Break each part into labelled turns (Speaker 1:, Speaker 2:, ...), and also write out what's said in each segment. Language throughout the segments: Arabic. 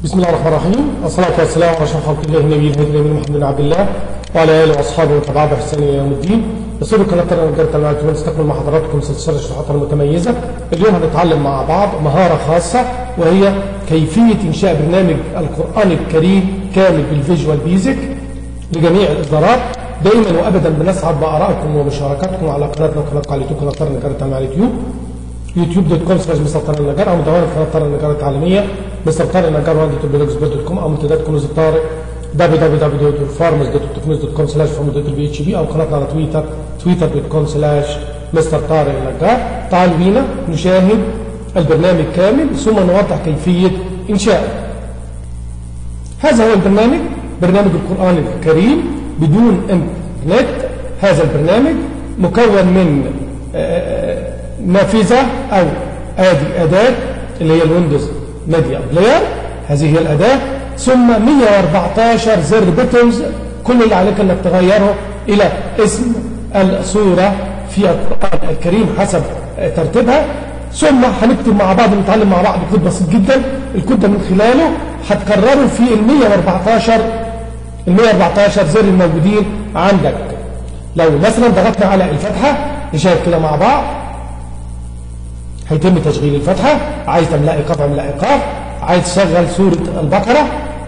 Speaker 1: بسم الله الرحمن الرحيم، والصلاة والسلام على أشرف خلق الله النبي الهادي الأمين محمد بن عبد الله وعلى آله وأصحابه وتبعه بإحسان إلى يوم الدين. يسر قناة نجارة المعلومات تستقبل مع حضراتكم سلسلة الشروحات المتميزة. اليوم هنتعلم مع بعض مهارة خاصة وهي كيفية إنشاء برنامج القرآن الكريم كامل بالفيجوال بيزك لجميع الإصدارات. دائما وأبدا بنسعد بآرائكم ومشاركاتكم على قناتنا وقناة على اليوتيوب، قناة نجارة المعلومات على اليوتيوب youtube.com/مستر طارق النجار، او مدونة قناة طارق النجار التعليمية مستر طارق النجار وندي.blogspot.com، او منتديات كنوز الطارق www.farmers.technos.com/farmers.php، او قناتنا على twitter.com/مستر طارق النجار. تعالوا بينا نشاهد البرنامج كامل ثم نوضح كيفية إنشائه. هذا هو البرنامج، برنامج القرآن الكريم بدون انترنت. هذا البرنامج مكون من نافذة أو أداة اللي هي الويندوز ميديا بلاير، هذه هي الأداة، ثم 114 زر بوتنز كل اللي عليك انك تغيره إلى اسم الصورة في القرآن الكريم حسب ترتيبها. ثم هنكتب مع بعض، نتعلم مع بعض كود بسيط جدا. الكود ده من خلاله هتكرره في ال 114 زر الموجودين عندك. لو مثلا ضغطنا على الفتحة نشاهد كده مع بعض، هيتم تشغيل الفتحة. عايز تملأ إيقاف اعمل إيقاف، عايز تشغل سورة البقرة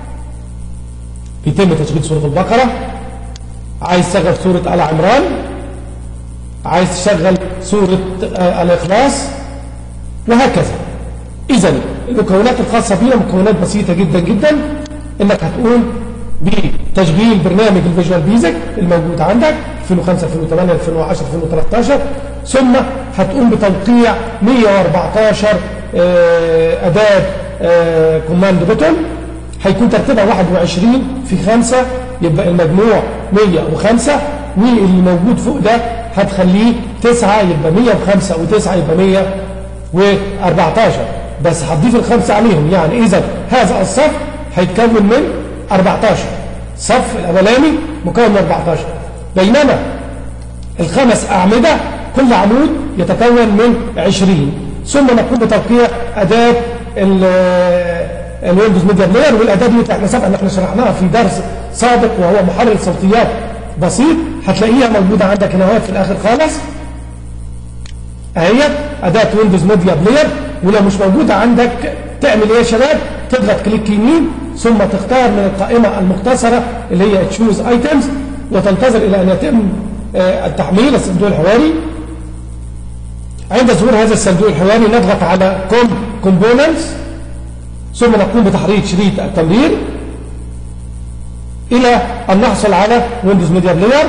Speaker 1: يتم تشغيل سورة البقرة، عايز تشغل سورة آل عمران، عايز تشغل سورة الإخلاص، وهكذا. إذن المكونات الخاصة بينا مكونات بسيطة جدا جدا، إنك هتقوم بتشغيل برنامج الفيجوال بيزك الموجود عندك 2005 2008 2010 2013، ثم هتقوم بتوقيع 114 أداة كوماند بوتون، هيكون ترتيبها 21 في 5، يبقى المجموع 105، واللي موجود فوق ده هتخليه 9، يبقى 105 و9 يبقى 114، بس هتضيف الخمسة عليهم. يعني إذا هذا الصف هيتكون من 14، الصف الأولاني مكون من 14، بينما الخمس أعمدة كل عمود يتكون من 20. ثم نقوم بتوقيع أداة الويندوز ميديا بلاير، والأداة دي احنا سبق ان احنا شرحناها في درس سابق وهو محرر صوتيات بسيط، هتلاقيها موجودة عندك هنا في الآخر خالص اهي أداة ويندوز ميديا بلاير. ولو مش موجودة عندك تعمل ايه يا شباب؟ تضغط كليك يمين ثم تختار من القائمة المختصرة اللي هي تشوز ايتمز، وتنتظر إلى أن يتم التحميل الصندوق الحواري. عند ظهور هذا الصندوق الحواري نضغط على كومبوننتس، ثم نقوم بتحريك شريط التمرير إلى أن نحصل على ويندوز ميديا بلاير.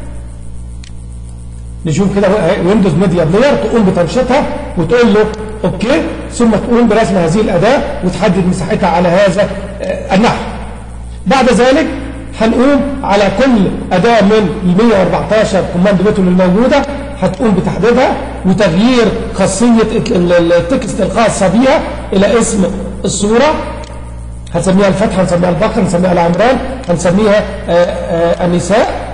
Speaker 1: نشوف كده ويندوز ميديا بلاير، تقوم بتنشيطها وتقول له اوكي، ثم تقوم برسم هذه الأداة وتحدد مساحتها على هذا النحو. بعد ذلك هنقوم على كل أداة من ال 114 كوماند بوتون الموجودة، هتقوم بتحديدها وتغيير خاصية التكست الخاصة بها إلى اسم الصورة. هنسميها الفتح، هنسميها البقرة، هنسميها آل عمران، هنسميها النساء.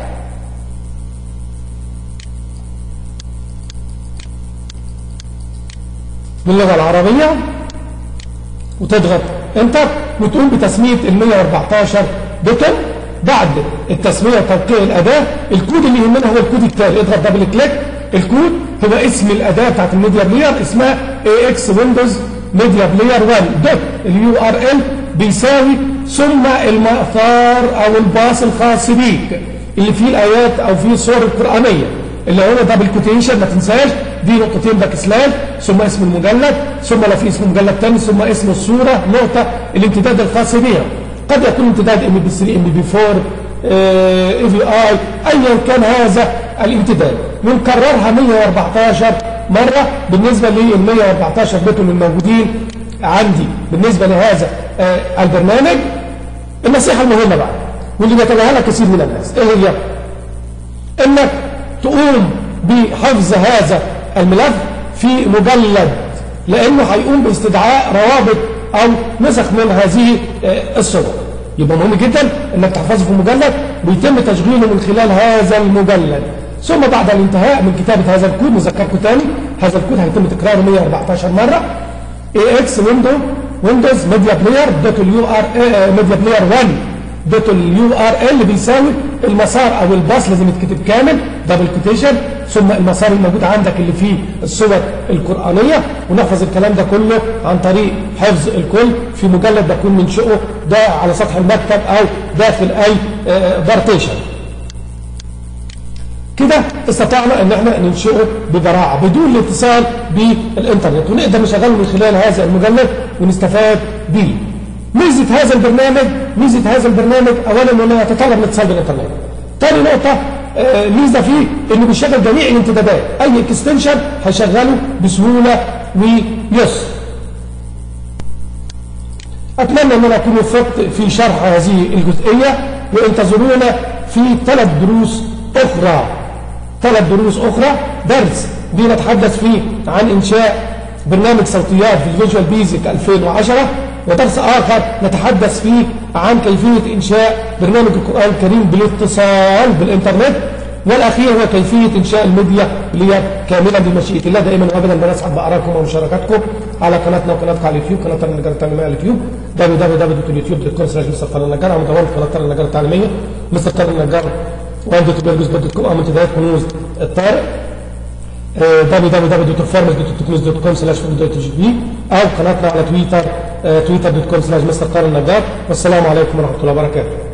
Speaker 1: باللغة العربية، وتضغط انتر وتقوم بتسمية ال 114 بوتون. بعد التسمية وتوقيع الأداة، الكود اللي يهمنا هو الكود التالي. اضغط دبل كليك، الكود هو اسم الأداة بتاعت الميديا بلاير، اسمها AX Windows Media Player 1 دوت URL بيساوي ثم المقفار أو الباص الخاص بيك اللي فيه الآيات أو فيه الصور القرآنية اللي هو دبل كوتيشن، ما تنساش دي نقطتين باك سلاش، ثم اسم المجلد، ثم لو في اسم مجلد تاني، ثم اسم الصورة نقطة الامتداد الخاص بيها. قد يكون امتداد MP3 MP4 AVI ايا كان هذا الامتداد، ونكررها 114 مرة بالنسبة لل 114 بوتون الموجودين عندي بالنسبة لهذا البرنامج. النصيحة المهمة بقى واللي بيتجاهلها كثير من الناس ايه هي؟ انك تقوم بحفظ هذا الملف في مجلد، لانه هيقوم باستدعاء روابط او نسخ من هذه الصور. يبقى مهم جدا انك تحفظه في مجلد ويتم تشغيله من خلال هذا المجلد. ثم بعد الانتهاء من كتابة هذا الكود، نذكركم تاني هذا الكود هيتم تكراره 114 مرة. AX Windows ويندوز ميديا بلاير دوت اليو ار ميديا بلاير 1 دوت اليو ار ال بيساوي المسار او الباص لازم يتكتب كامل دبل كوتيشن، ثم المسار الموجود عندك اللي فيه الصور القرآنية، ونحفظ الكلام ده كله عن طريق حفظ الكل في مجلد بكون منشئه ده على سطح المكتب او داخل اي بارتيشن. كده استطعنا ان احنا ننشئه ببراعه بدون الاتصال بالانترنت، ونقدر نشغله من خلال هذا المجلد ونستفاد به. ميزه هذا البرنامج اولا انه يتطلب الاتصال بالانترنت. ثاني نقطه ميزه فيه انه بيشغل جميع الامتدادات، اي اكستنشن هيشغله بسهوله ويسر. اتمنى ان انا اكون وفقت في شرح هذه الجزئيه، وانتظرونا في 3 دروس اخرى. درس بنتحدث فيه عن انشاء برنامج صوتيات في الفيجوال بيزك 2010، ودرس آخر نتحدث فيه عن كيفية إنشاء برنامج القرآن الكريم بالاتصال بالإنترنت، والأخير هو كيفية إنشاء الميديا بلاير كاملا بمشيئة الله. دائما وأبدا بنسعد بآرائكم ومشاركاتكم على قناتنا وقناتكم على اليوتيوب، قناة طارق النجار التعليمية على اليوتيوب www.youtube.com/مستر طارق النجار، أو مدونة قناة طارق النجار التعليمية مستر طارق النجار www.blogspot.com، أو منتديات كنوز الطارق www.farmers.technology.com/food.gb، أو قناتنا على تويتر twitter.com/مستر طارق النجار. والسلام عليكم ورحمة الله وبركاته.